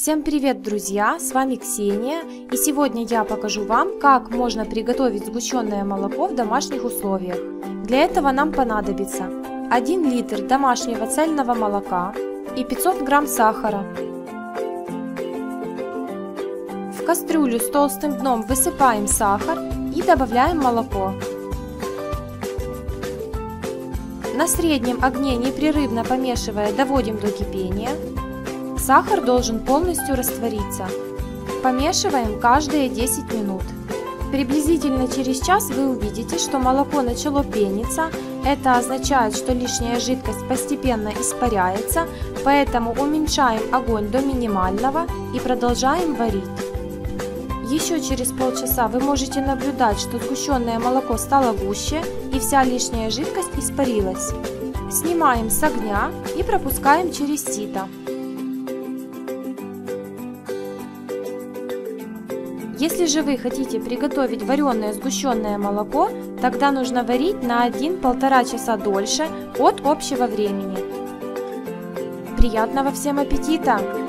Всем привет, друзья! С вами Ксения, и сегодня я покажу вам, как можно приготовить сгущенное молоко в домашних условиях. Для этого нам понадобится 1 литр домашнего цельного молока и 500 грамм сахара. В кастрюлю с толстым дном высыпаем сахар и добавляем молоко. На среднем огне непрерывно помешивая доводим до кипения. Сахар должен полностью раствориться. Помешиваем каждые 10 минут. Приблизительно через час вы увидите, что молоко начало пениться. Это означает, что лишняя жидкость постепенно испаряется, поэтому уменьшаем огонь до минимального и продолжаем варить. Еще через полчаса вы можете наблюдать, что сгущенное молоко стало гуще и вся лишняя жидкость испарилась. Снимаем с огня и пропускаем через сито. Если же вы хотите приготовить вареное сгущенное молоко, тогда нужно варить на 1–1,5 часа дольше от общего времени. Приятного всем аппетита!